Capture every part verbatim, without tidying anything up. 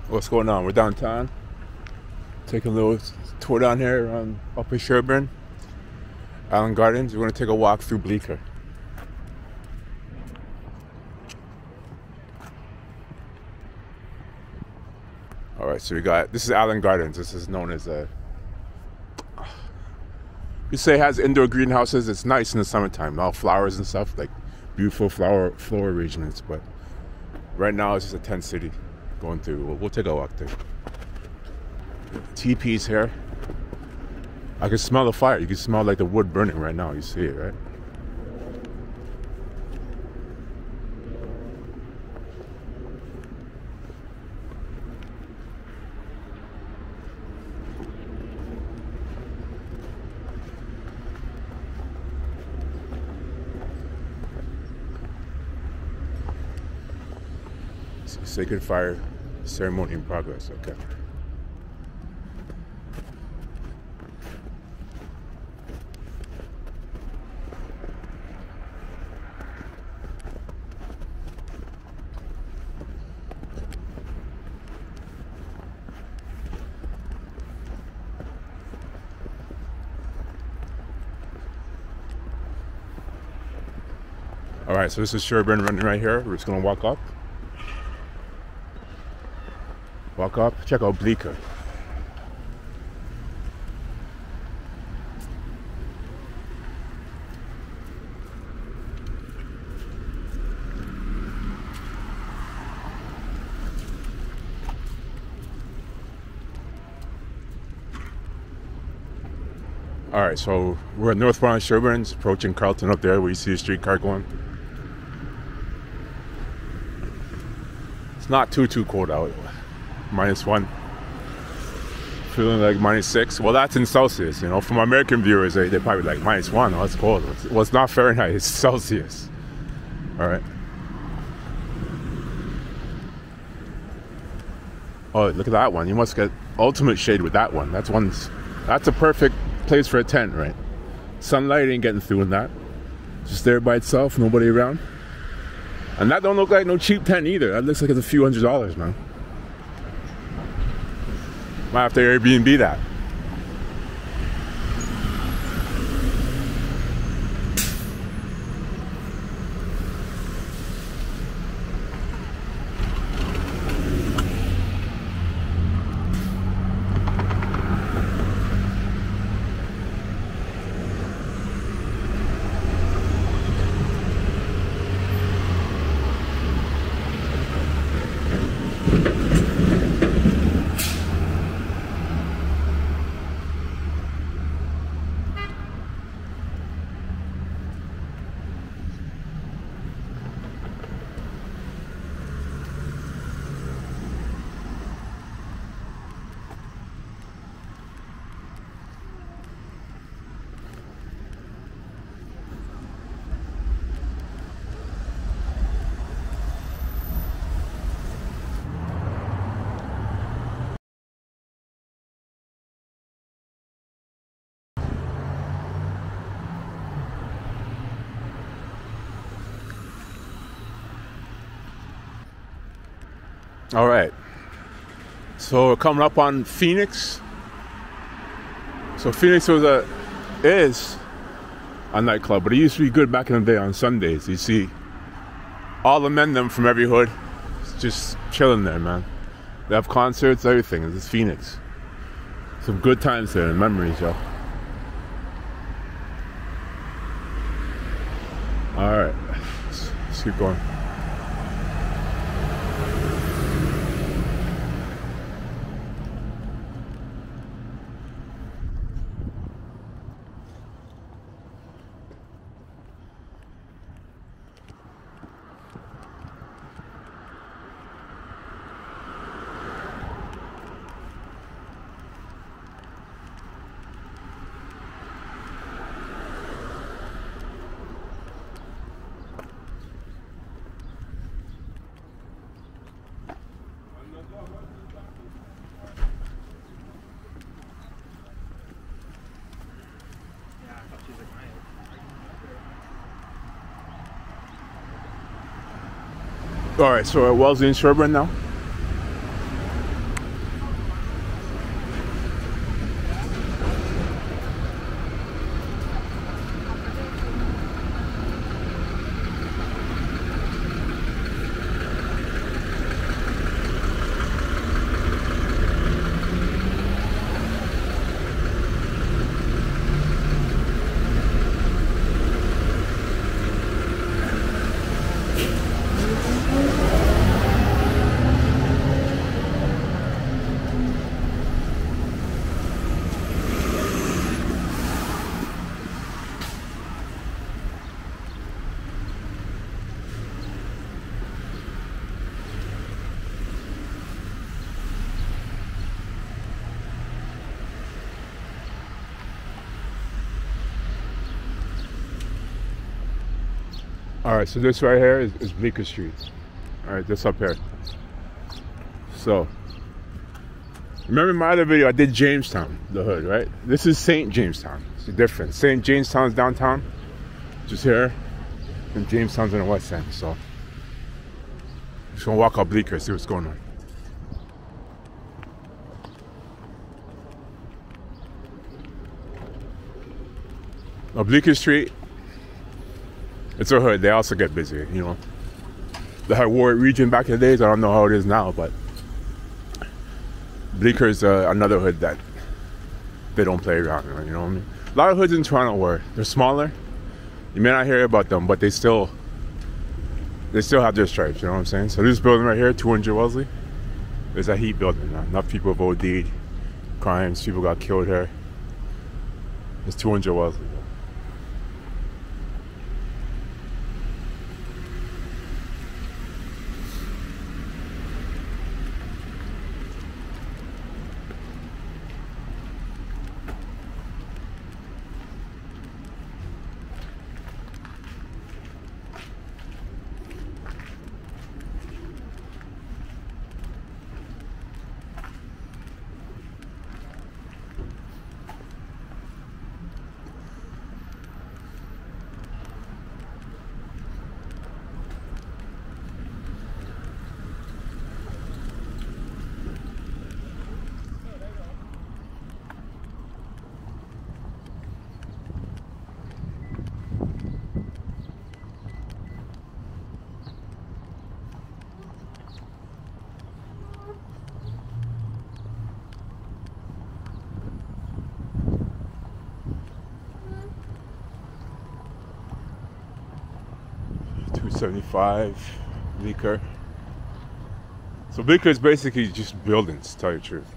What's going on? We're downtown. Taking a little tour down here around Upper Sherburne, Allen Gardens. We're going to take a walk through Bleecker. Alright, so we got, this is Allen Gardens. This is known as a, you say it has indoor greenhouses. It's nice in the summertime, all flowers and stuff, like beautiful flower floral arrangements. But right now it's just a tent city going through. We'll, we'll take a walk there. Teepees here. I can smell the fire. You can smell like the wood burning right now. You see it, right? Sacred fire ceremony in progress. Okay. All right, so this is Sherburne running right here. We're just gonna walk up. Walk up, check out Bleecker. All right, so we're at northbound Sherburne's, approaching Carlton up there where you see a streetcar going. It's not too, too cold out. Minus one. Feeling like minus six. Well, that's in Celsius, you know. From American viewers, they, they're probably like minus one. Oh, it's cold. Well, it's not Fahrenheit, it's Celsius. All right. Oh, look at that one. You must get ultimate shade with that one. That's one's. That's a perfect place for a tent, right? Sunlight ain't getting through in that. Just there by itself, nobody around. And that don't look like no cheap tent either. That looks like it's a few hundred dollars, man. Might have to Airbnb that. All right, so we're coming up on Phoenix. So Phoenix was a is a nightclub, but it used to be good back in the day on Sundays. You see all the men them from every hood just chilling there, man. They have concerts, everything. This is Phoenix. Some good times there and memories, yo. All right, let's, let's keep going. All right, so we're at Wellesley and Sherburne now. All right, so this right here is, is Bleecker Street. All right, this up here. So, remember my other video, I did Jamestown, the hood, right? This is Saint Jamestown. It's the difference. Saint Jamestown's downtown, just here, and Jamestown's in the west end. So, just gonna walk up Bleecker, see what's going on. Now, Bleecker Street, it's a hood. They also get busy, you know. The high Warwick region back in the days, I don't know how it is now, but Bleecker is uh, another hood that they don't play around, you know what I mean? A lot of hoods in Toronto where they're smaller. You may not hear about them, but they still they still have their stripes, you know what I'm saying? So this building right here, two hundred Wellesley, is a heat building. Enough people have O D'd, crimes, people got killed here. It's two hundred Wellesley. two seventy-five, Bleecker. So Bleecker is basically just buildings, to tell you the truth.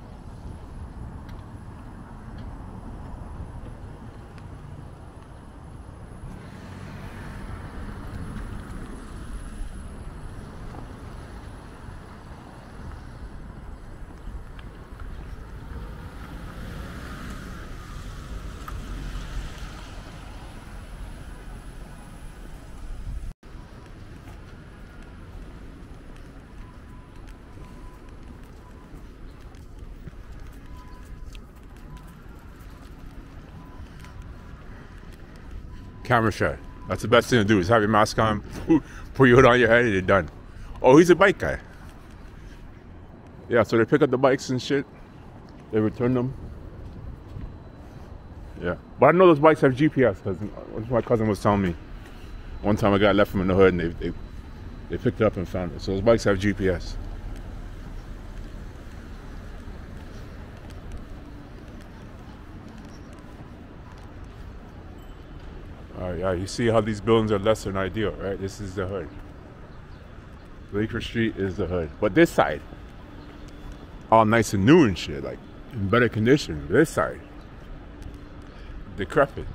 Camera shot. That's the best thing to do, is have your mask on, put your hood on your head, and you're done. Oh, he's a bike guy. Yeah, so they pick up the bikes and shit. They return them. Yeah. But I know those bikes have G P S, because my cousin was telling me. One time a guy left them in the hood, and they, they, they picked it up and found it. So those bikes have G P S. Alright, yeah, you see how these buildings are less than ideal, right? This is the hood. Bleecker Street is the hood. But this side, all nice and new and shit, like in better condition. This side, decrepit.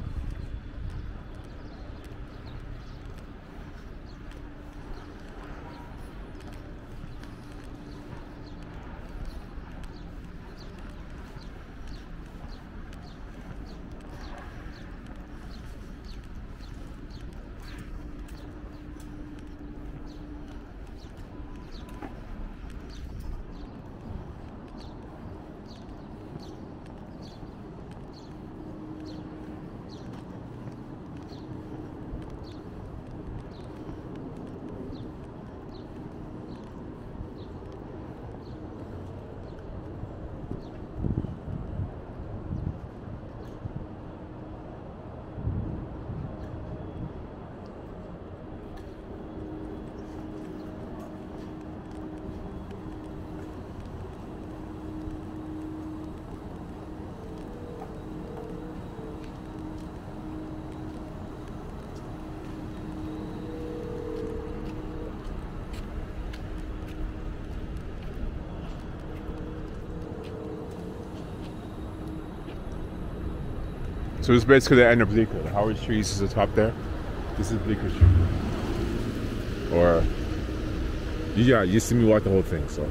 So it's basically the end of Bleecker. The Howard Street is the top there. This is Bleecker Street. Or, yeah, you see me walk the whole thing, so.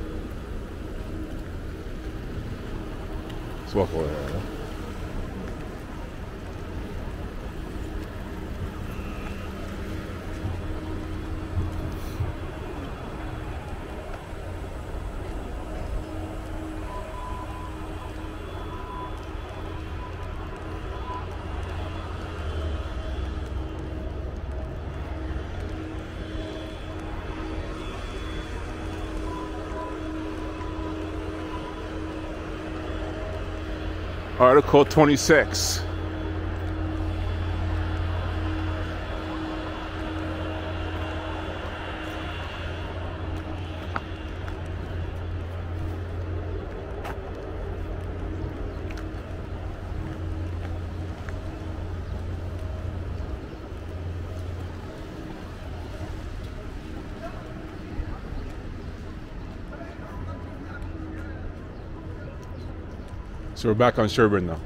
Let's walk over there, huh? Article twenty-six. So we're back on Sherburne now.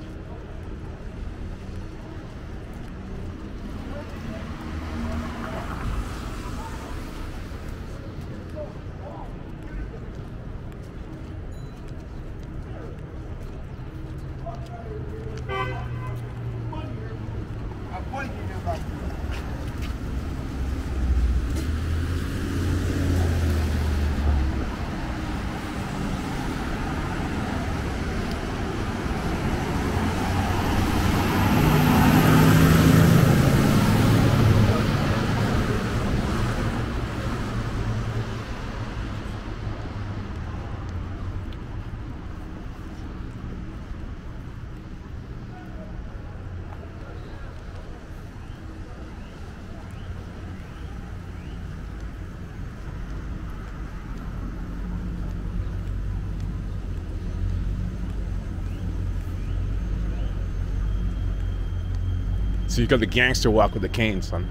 So you got the gangster walk with the cane, son.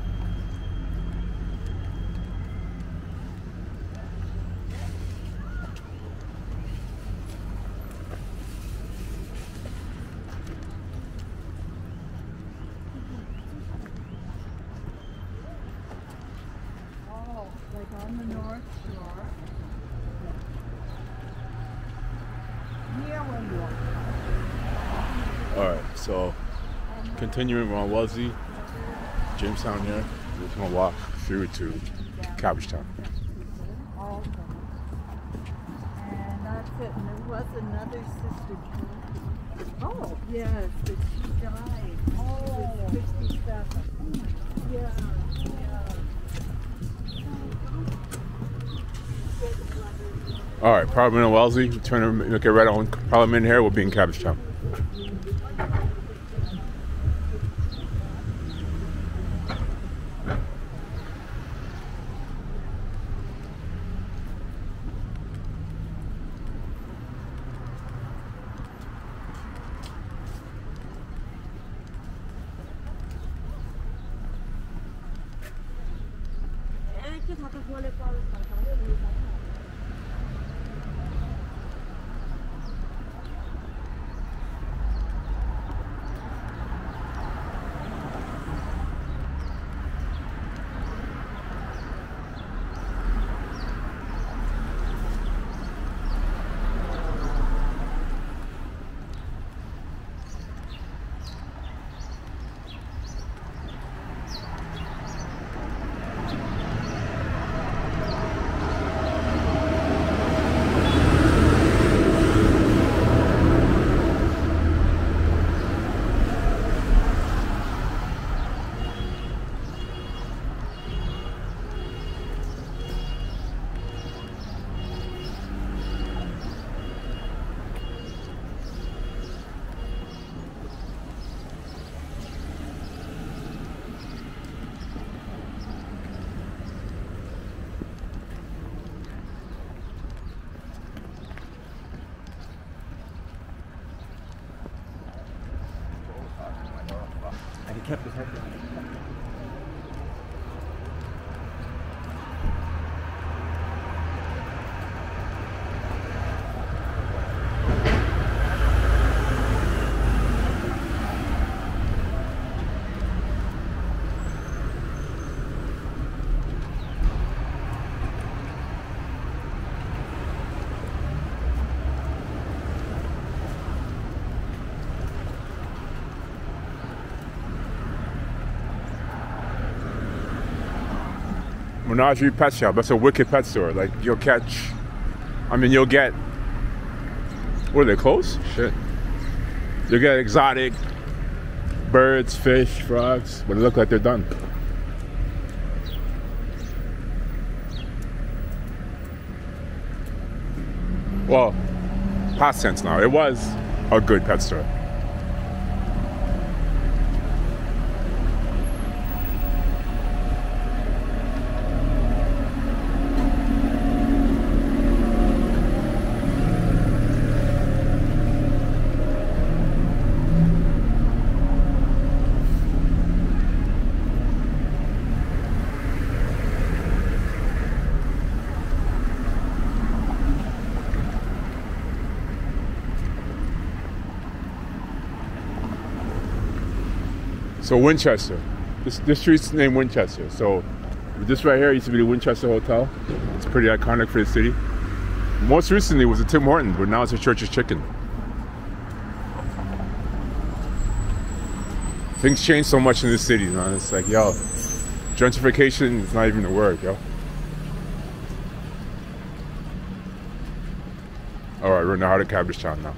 Oh, like on the North Shore. Near Windward. All right, so continuing on Wellesley, Jamestown here, we're just gonna walk through to Cabbagetown. Awesome. And that's it. And there was another sister. Oh, yes, but she died. Oh, she was fifty-seven. Yeah, yeah. All right, Parliament in Wellesley, turn to look at right on Parliament here, we'll be in Cabbagetown. And he kept his head down. Menagerie Pet Shop. That's a wicked pet store. Like, you'll catch, I mean, you'll get, what are they, closed? Shit. You'll get exotic birds, fish, frogs, but they look like they're done. Well, past tense now. It was a good pet store. So Winchester. This, this street's named Winchester. So this right here used to be the Winchester Hotel. It's pretty iconic for the city. Most recently it was a Tim Hortons, but now it's a Church's Chicken. Things change so much in this city, man. It's like, yo, gentrification is not even a word, yo. All right, we're in the heart of Cabbagetown now.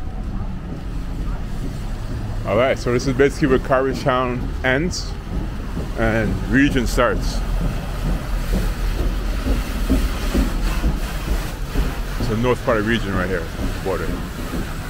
All right, so this is basically where Cabbagetown ends. and region starts. It's the north part of region right here, border.